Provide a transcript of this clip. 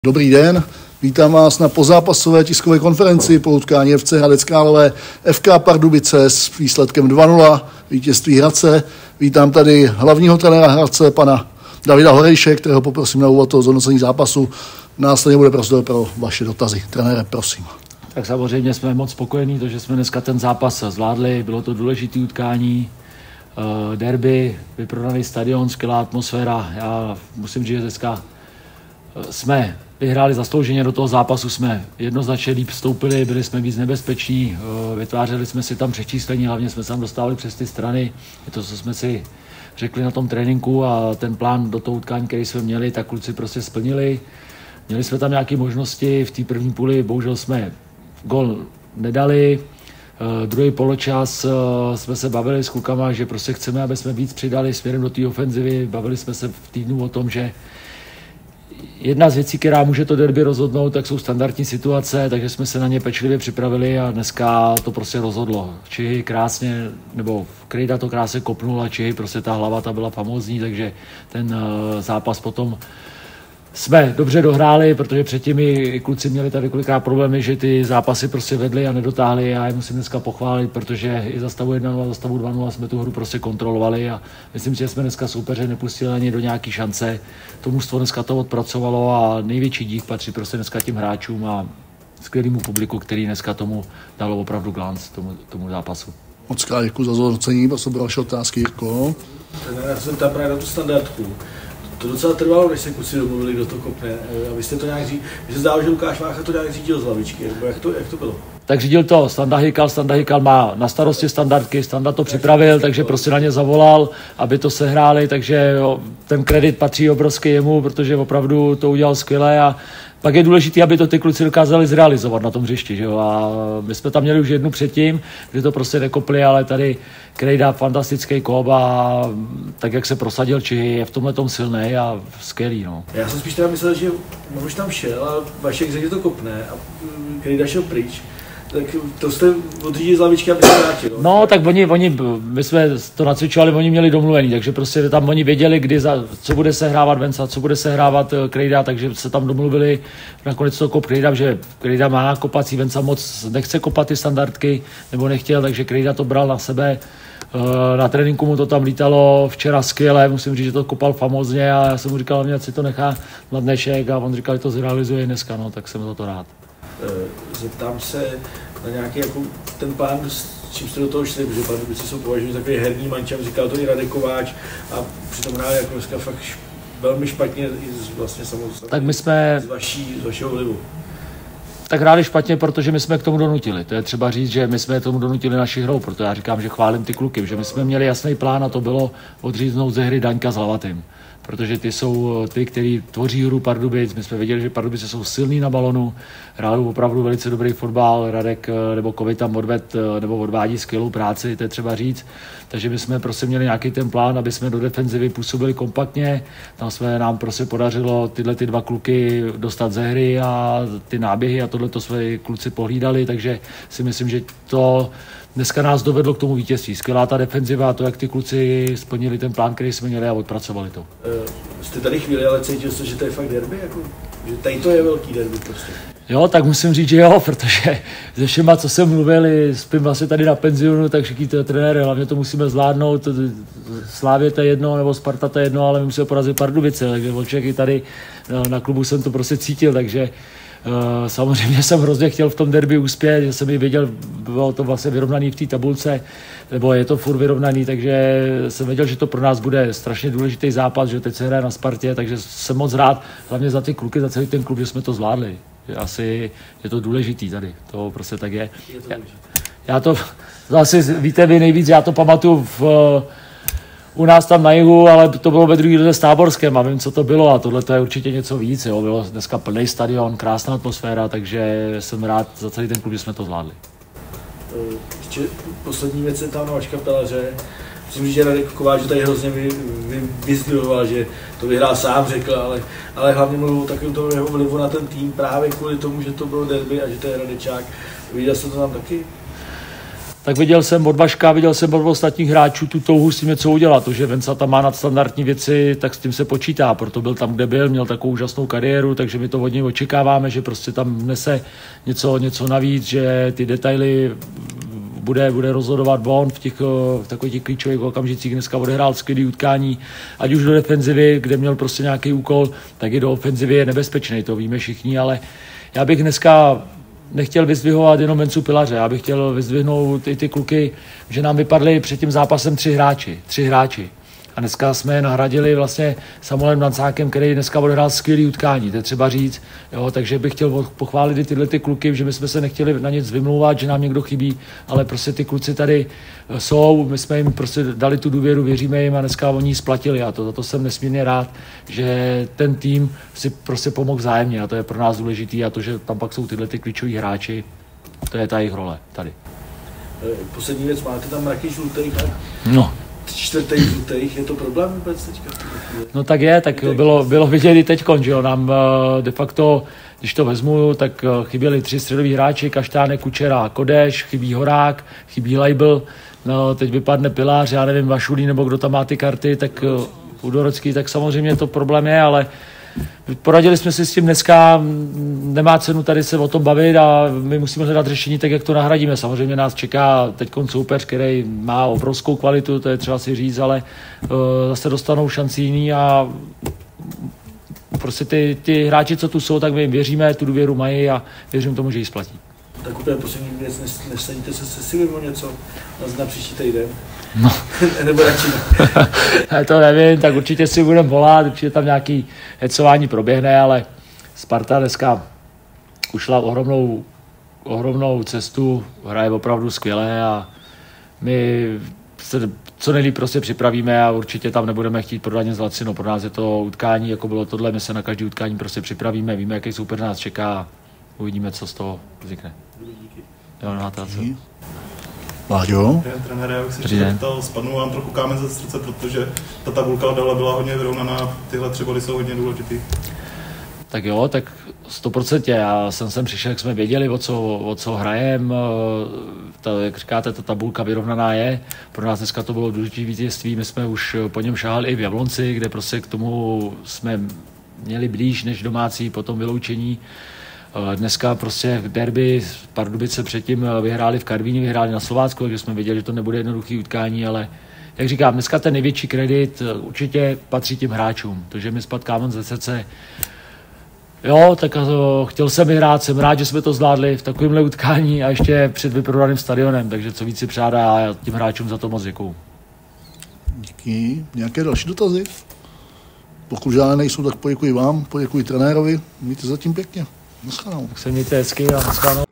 Dobrý den, vítám vás na pozápasové tiskové konferenci po utkání FC Hradec Králové FK Pardubice s výsledkem 2-0, vítězství Hradce. Vítám tady hlavního trenéra Hradce, pana Davida Horejše, kterého poprosím na úvod toho zhodnocení zápasu. Následně bude prostor pro vaše dotazy. Trenére, prosím. Tak samozřejmě jsme moc spokojení, že jsme dneska ten zápas zvládli, bylo to důležité utkání. Derby, vyprodaný stadion, skvělá atmosféra. Já musím říct, že dneska jsme vyhráli zaslouženě do toho zápasu, jsme jednoznačně líp vstoupili, byli jsme víc nebezpeční, vytvářeli jsme si tam přečíslení, hlavně jsme se tam dostávali přes ty strany. Je to, co jsme si řekli na tom tréninku, a ten plán do toho utkání, který jsme měli, tak kluci prostě splnili. Měli jsme tam nějaké možnosti, v té první půli bohužel jsme gol nedali. Druhý poločas jsme se bavili s klukama, že prostě chceme, aby jsme víc přidali směrem do té ofenzivy. Bavili jsme se v týdnu o tom, že jedna z věcí, která může to derby rozhodnout, tak jsou standardní situace, takže jsme se na ně pečlivě připravili a dneska to prostě rozhodlo. Čihy krásně, nebo Krejda to krásně kopnul a Čihy, prostě ta hlava ta byla famózní, takže ten zápas potom jsme dobře dohráli, protože předtím i kluci měli tady kolikrát problémy, že ty zápasy prostě vedli a nedotáhli. Já je musím dneska pochválit, protože i za stavu 1-0, za stavu 2-0 jsme tu hru prostě kontrolovali a myslím, že jsme dneska soupeře nepustili ani do nějaký šance. To mužstvo dneska to odpracovalo a největší dík patří prostě dneska těm hráčům a skvělému publiku, který dneska tomu dalo opravdu glanc, tomu zápasu. Moc krát děkuji za zhodnocení, pro sebe vaše otázky, Jirko. Já jsem tam právě na tu standardku. To docela trvalo, než se kluci domluvili, kdo to kopne. A vy jste to nějak řídil, že se zdálo, že Lukáš Vácha to nějak řídil z hlavičky, nebo jak to bylo? Tak řídil to Standa Hykal má na starosti standardky, Standa to připravil, takže prostě na ně zavolal, aby to sehráli, takže ten kredit patří obrovský jemu, protože opravdu to udělal skvěle a pak je důležité, aby to ty kluci dokázali zrealizovat na tom hřišti, že jo? A my jsme tam měli už jednu předtím, kdy to prostě nekopli, ale tady Krejda fantastický kop a tak, jak se prosadil, či je v tomhle tom silný a skvělý, no. Já jsem spíš teda myslel, že už tam šel a Vašek řekl, že to kopne a Krejda šel pryč. Tak to jste odřídili z hlavičky, aby se vrátil. No, tak my jsme to nacvičovali, oni měli domluvený, takže prostě tam oni věděli, co bude sehrávat Venca, co bude sehrávat Krejda, takže se tam domluvili, nakonec to kop Krejda, že Krejda má kopací, Venca moc nechce kopat ty standardky, nebo nechtěl, takže Krejda to bral na sebe. Na tréninku mu to tam lítalo včera skvěle, musím říct, že to kopal famózně a já jsem mu říkal, hlavně si to nechá na dnešek a on říkal, že to zrealizuje dneska, no, tak jsem za to rád. Zeptám se na nějaký jako ten plán, s čím jste do toho šli, protože Pardubice jsou považují takový herní mančam, říkal to i Radek Kováč a přitom hráli jako dneska fakt velmi špatně i vlastně samozřejmě tak my jsme z vašeho vlivu. Tak hráli špatně, protože my jsme k tomu donutili. To je třeba říct, že my jsme tomu donutili naši hrou, protože já říkám, že chválím ty kluky, že my jsme měli jasný plán a to bylo odříznout ze hry Daňka s Hlavatým. Protože ty jsou ty, kteří tvoří hru Pardubic. My jsme věděli, že Pardubice jsou silní na balonu, hráli opravdu velice dobrý fotbal, Radek nebo Kovy tam odvádí skvělou práci, to je třeba říct. Takže my jsme prostě měli nějaký ten plán, aby jsme do defenzivy působili kompaktně. Tam nám prostě podařilo tyhle ty dva kluky dostat ze hry a ty náběhy a tohle to své kluci pohlídali, takže si myslím, že to dneska nás dovedlo k tomu vítězství. Skvělá ta defenziva a to, jak ty kluci splnili ten plán, který jsme měli a odpracovali to. Jste tady chvíli, ale cítil jste, že to je fakt derby? Jako, že tady to je velký derby prostě. Jo, tak musím říct, že jo, protože se všema, co jsem mluvil, spím vlastně tady na penzionu, tak všichni to je trenér, hlavně to musíme zvládnout. Slávě to je jedno, nebo Sparta to je jedno, ale my musíme porazit Pardubice, takže Volček i tady na klubu jsem to prostě cítil, takže samozřejmě jsem hrozně chtěl v tom derby uspět, že jsem ji věděl, bylo to vlastně vyrovnaný v té tabulce, nebo je to furt vyrovnaný, takže jsem věděl, že to pro nás bude strašně důležitý zápas, že teď se hraje na Spartě, takže jsem moc rád, hlavně za ty kluky, za celý ten klub, že jsme to zvládli. Asi je to důležitý tady, to prostě tak je. Já to asi víte vy nejvíc, já to pamatuju u nás tam na jihu, ale to bylo ve druhé lize s Táborském a vím, co to bylo a tohle to je určitě něco víc. Jo. Bylo dneska plný stadion, krásná atmosféra, takže jsem rád za celý ten klub, že jsme to zvládli. Ještě poslední věc je tam na Vaška Pelaře. Musím říct, že Radek Kováč tady hrozně vyzdvihoval, že to vyhrál sám, řekl, ale hlavně mluvil o takovém toho jeho vlivu na ten tým právě kvůli tomu, že to bylo derby a že to je Radečák. Viděl jste to tam taky? Tak viděl jsem od Vaška, viděl jsem od ostatních hráčů tu touhu s tím něco udělat. To, že Venca tam má nadstandardní věci, tak s tím se počítá. Proto byl tam, kde byl, měl takovou úžasnou kariéru, takže my to od něj očekáváme, že prostě tam vnese něco navíc, že ty detaily bude rozhodovat on v takových těch klíčových okamžicích. Dneska odehrál skvělý utkání, ať už do defenzivy, kde měl prostě nějaký úkol, tak i do ofenzivy je nebezpečný, to víme všichni, ale já bych dneska nechtěl vyzdvihovat jenom Vencu Pilaře, já bych chtěl vyzdvihnout i ty kluky, že nám vypadli před tím zápasem tři hráči. A dneska jsme je nahradili vlastně Samuelem Dancákem, který dneska odehrál skvělý utkání, to je třeba říct. Jo, takže bych chtěl pochválit i tyhle ty kluky, že my jsme se nechtěli na nic vymlouvat, že nám někdo chybí, ale prostě ty kluci tady jsou, my jsme jim prostě dali tu důvěru, věříme jim a dneska oni ji splatili a za to jsem nesmírně rád, že ten tým si prostě pomohl vzájemně a to je pro nás důležitý a to, že tam pak jsou tyhle ty klíčoví hráči, to je ta jejich role tady. Poslední věc, máte tam mraky žlutých? No. Čtvrtých žlutých, je to problém vůbec teďka? No tak je, tak bylo vidět i teďkon, že jo, nám de facto, když to vezmu, tak chyběli 3 středoví hráči, Kaštánek, Kučera, Kodeš, chybí Horák, chybí Leibl, no teď vypadne Pilář, já nevím, Vašulí nebo kdo tam má ty karty, tak Udorocký, tak samozřejmě to problém je, ale poradili jsme si s tím dneska, nemá cenu tady se o tom bavit a my musíme hledat řešení tak, jak to nahradíme. Samozřejmě nás čeká teď soupeř, který má obrovskou kvalitu, to je třeba si říct, ale zase dostanou šanci jiný a prostě ty hráči, co tu jsou, tak my jim věříme, tu důvěru mají a věřím tomu, že ji splatí. Tak úplně poslední věc, neseníte se Silvim o něco na příští týden? No. Nebo radši ne? To nevím, tak určitě si budeme volat, určitě tam nějaký hecování proběhne, ale Sparta dneska ušla ohromnou cestu, hraje opravdu skvěle a my se co nejlíp prostě připravíme a určitě tam nebudeme chtít prodat nic lacino. Pro nás je to utkání, jako bylo tohle, my se na každý utkání prostě připravíme, víme, jaký super nás čeká a uvidíme, co z toho vznikne. Jo, no, Láďo? Trenére, já bych se ještě zeptal, spadnul vám trochu kámen ze srdce, protože ta tabulka dole byla hodně vyrovnaná, tyhle 3 body jsou hodně důležitý. Tak jo, tak 100%. Já jsem sem přišel, jak jsme věděli, o co hrajem. Jak říkáte, ta tabulka vyrovnaná je. Pro nás dneska to bylo důležité vítězství, my jsme už po něm šáhali i v Jablonci, kde prostě k tomu jsme měli blíž než domácí po tom vyloučení. Dneska prostě derby Pardubice předtím vyhráli v Karvíně, vyhráli na Slovácku, takže jsme věděli, že to nebude jednoduchý utkání, ale jak říkám, dneska ten největší kredit určitě patří těm hráčům, takže mi spadl kámen ze srdce. Jo, tak chtěl jsem vyhrát, jsem rád, že jsme to zvládli v takovémhle utkání a ještě před vyprodaným stadionem, takže co víc si přát a já tím hráčům za to moc děkuju. Díky. Nějaké další dotazy? Pokud žádné nejsou, tak poděkuji vám, poděkuji trenérovi, mějte zatím pěkně. Naschledanou. Tak se mějte hezky a naschledanou.